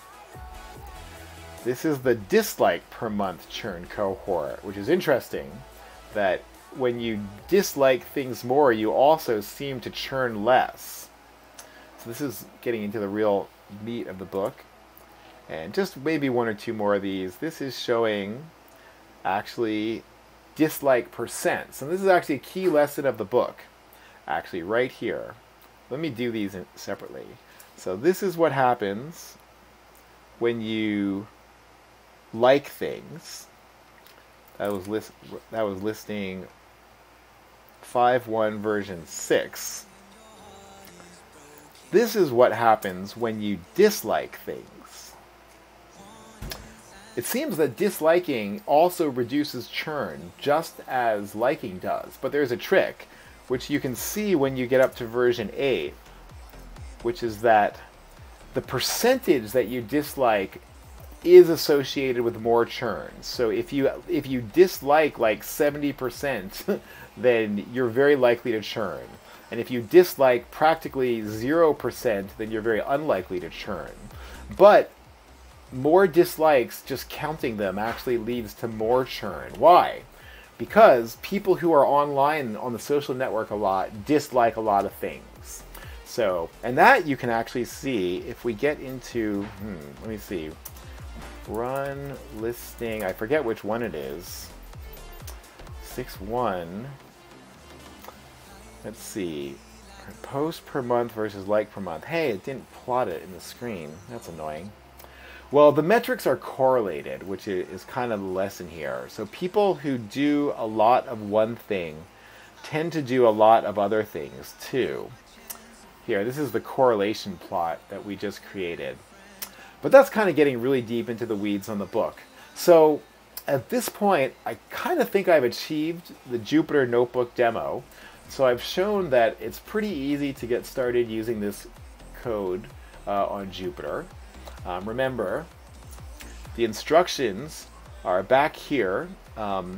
This is the dislike per month churn cohort, which is interesting that when you dislike things more, you also seem to churn less. So this is getting into the real meat of the book. And just maybe one or two more of these. This is showing actually dislike percent. So this is actually a key lesson of the book, actually right here. Let me do these separately. So this is what happens when you like things. That was list that was listing five one version six. This is what happens when you dislike things. It seems that disliking also reduces churn just as liking does, but there's a trick which you can see when you get up to version eight, which is that the percentage that you dislike is associated with more churn. So if you if you dislike like seventy percent, then you're very likely to churn. And if you dislike practically zero percent, then you're very unlikely to churn. But more dislikes, just counting them, actually leads to more churn. Why? Because people who are online on the social network a lot dislike a lot of things. So, and that you can actually see if we get into, hmm, let me see, run listing, I forget which one it is, six one, let's see, post per month versus like per month. Hey, it didn't plot it in the screen, that's annoying. Well, the metrics are correlated, which is kind of the lesson here. So people who do a lot of one thing tend to do a lot of other things too. Here, this is the correlation plot that we just created. But that's kind of getting really deep into the weeds on the book. So at this point, I kind of think I've achieved the Jupyter Notebook demo. So I've shown that it's pretty easy to get started using this code uh, on Jupyter. Um, remember, the instructions are back here um,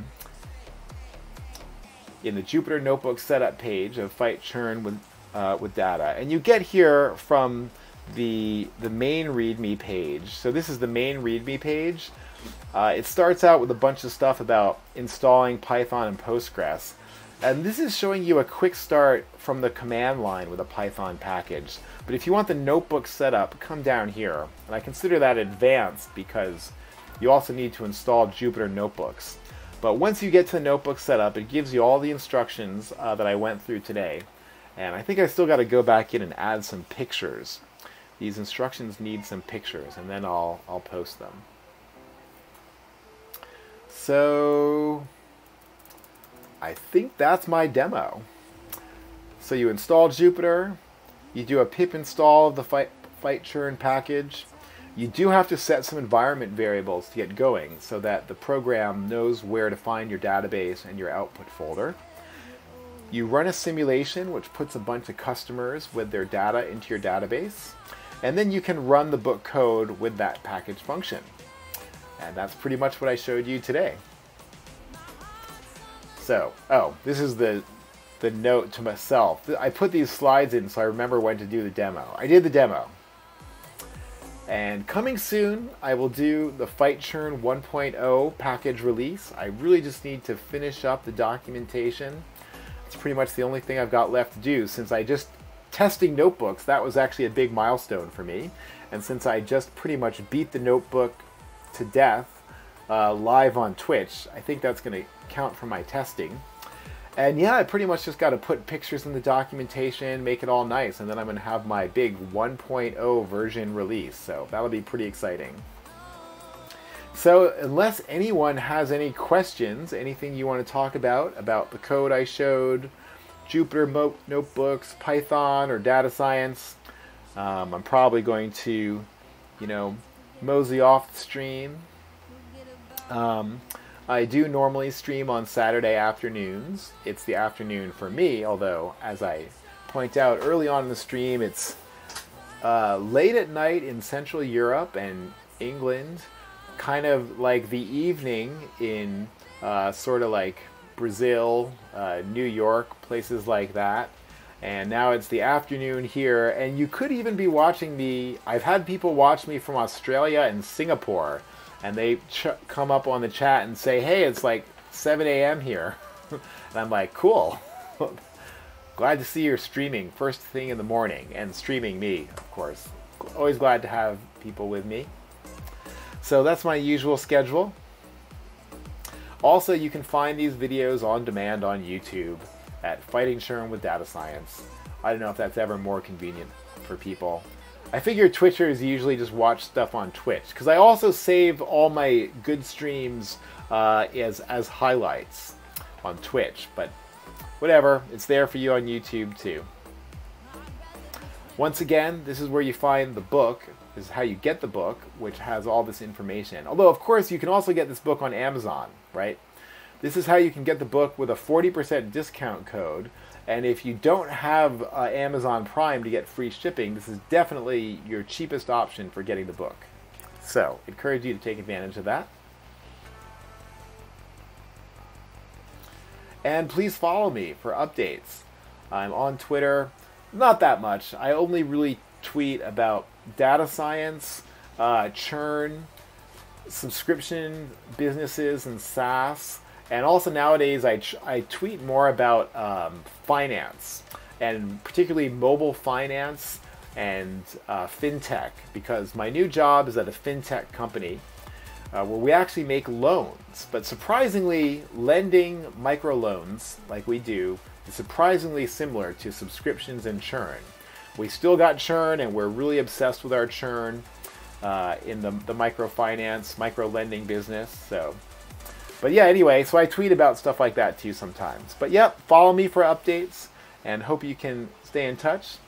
in the Jupyter Notebook setup page of Fight Churn with, uh, with Data. And you get here from the the main README page. So this is the main README page. Uh, it starts out with a bunch of stuff about installing Python and Postgres. And this is showing you a quick start from the command line with a Python package. But if you want the notebook set up, come down here. And I consider that advanced because you also need to install Jupyter Notebooks. But once you get to the notebook setup, it gives you all the instructions uh, that I went through today. And I think I still got to go back in and add some pictures. These instructions need some pictures, and then I'll, I'll post them. So I think that's my demo. So you install Jupyter, you do a pip install of the Fight, Fight Churn package. You do have to set some environment variables to get going so that the program knows where to find your database and your output folder. You run a simulation which puts a bunch of customers with their data into your database, and then you can run the book code with that package function. And that's pretty much what I showed you today. So, oh, this is the, the note to myself. I put these slides in so I remember when to do the demo. I did the demo. And coming soon, I will do the Fight Churn one point oh package release. I really just need to finish up the documentation. It's pretty much the only thing I've got left to do, since I just testing notebooks. That was actually a big milestone for me. And since I just pretty much beat the notebook to death uh, live on Twitch, I think that's going to count for my testing. And yeah, I pretty much just got to put pictures in the documentation, make it all nice, and then I'm going to have my big one point oh version release. So that'll be pretty exciting. So unless anyone has any questions, anything you want to talk about, about the code I showed, Jupyter Mo Notebooks, Python, or data science, um, I'm probably going to, you know, mosey off the stream. Um, I do normally stream on Saturday afternoons. It's the afternoon for me, although, as I point out early on in the stream, it's uh, late at night in Central Europe and England, kind of like the evening in uh, sort of like Brazil, uh, New York, places like that. And now it's the afternoon here, and you could even be watching me. I've had people watch me from Australia and Singapore, and they ch come up on the chat and say, hey, it's like seven A M here. And I'm like, cool. Glad to see you're streaming first thing in the morning, and streaming me, of course. Always glad to have people with me. So that's my usual schedule. Also, you can find these videos on demand on YouTube at Fighting Churn with Data Science. I don't know if that's ever more convenient for people. I figure Twitchers usually just watch stuff on Twitch, because I also save all my good streams uh, as, as highlights on Twitch, but whatever, it's there for you on YouTube too. Once again, this is where you find the book. This is how you get the book, which has all this information. Although, of course, you can also get this book on Amazon, right? This is how you can get the book with a forty percent discount code. And if you don't have uh, Amazon Prime to get free shipping, this is definitely your cheapest option for getting the book. So, I encourage you to take advantage of that. And please follow me for updates. I'm on Twitter, not that much. I only really tweet about data science, uh, churn, subscription businesses, and SaaS. And also nowadays I, I tweet more about um, finance, and particularly mobile finance and uh, fintech, because my new job is at a fintech company uh, where we actually make loans. But surprisingly, lending microloans like we do is surprisingly similar to subscriptions and churn. We still got churn, and we're really obsessed with our churn uh, in the, the microfinance, micro-lending business. So. But yeah, anyway, so I tweet about stuff like that too sometimes. But yep, follow me for updates, and hope you can stay in touch.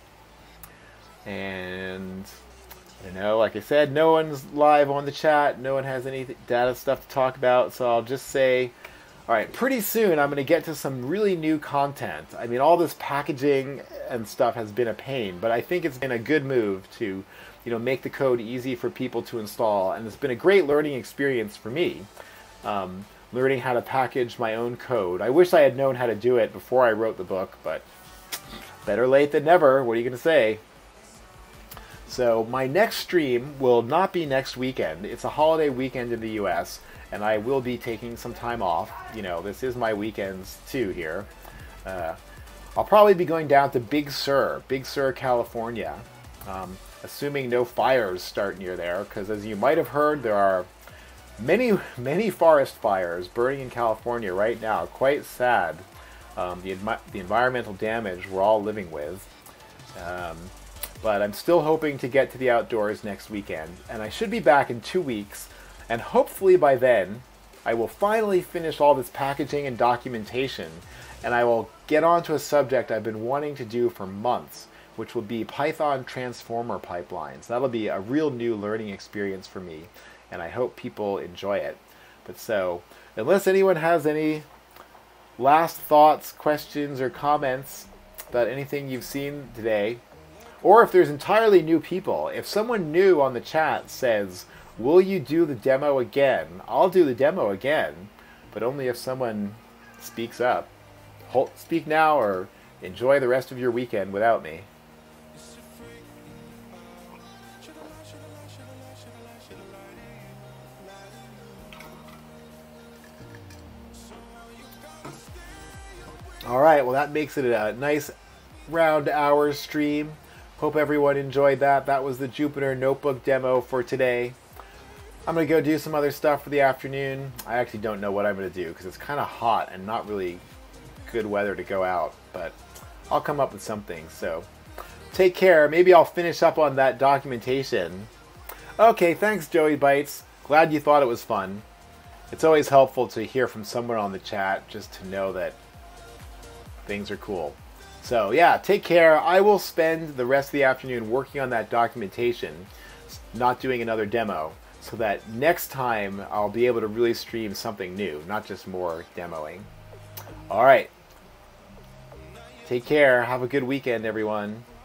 And, you know, like I said, no one's live on the chat. No one has any data stuff to talk about. So I'll just say, all right, pretty soon I'm going to get to some really new content. I mean, all this packaging and stuff has been a pain, but I think it's been a good move to, you know, make the code easy for people to install. And it's been a great learning experience for me. Um, learning how to package my own code. I wish I had known how to do it before I wrote the book, but better late than never. What are you going to say? So my next stream will not be next weekend. It's a holiday weekend in the U S, and I will be taking some time off. You know, this is my weekends too here. Uh, I'll probably be going down to Big Sur, Big Sur, California, um, assuming no fires start near there, because as you might have heard, there are Many, many forest fires burning in California right now. Quite sad. Um, the, the environmental damage we're all living with. Um, but I'm still hoping to get to the outdoors next weekend. And I should be back in two weeks. And hopefully by then, I will finally finish all this packaging and documentation, and I will get on to a subject I've been wanting to do for months, which will be Python transformer pipelines. That'll be a real new learning experience for me, and I hope people enjoy it. But so, unless anyone has any last thoughts, questions, or comments about anything you've seen today, or if there's entirely new people, if someone new on the chat says, will you do the demo again? I'll do the demo again, but only if someone speaks up. Hold, speak now or enjoy the rest of your weekend without me. All right, well that makes it a nice round hour stream. Hope everyone enjoyed that. That was the Jupyter Notebook demo for today. I'm going to go do some other stuff for the afternoon. I actually don't know what I'm going to do because it's kind of hot and not really good weather to go out, but I'll come up with something. So take care. Maybe I'll finish up on that documentation. Okay, thanks Joey Bites. Glad you thought it was fun. It's always helpful to hear from someone on the chat just to know that things are cool. So yeah, take care. I will spend the rest of the afternoon working on that documentation, not doing another demo, so that next time I'll be able to really stream something new, not just more demoing. All right. Take care. Have a good weekend, everyone.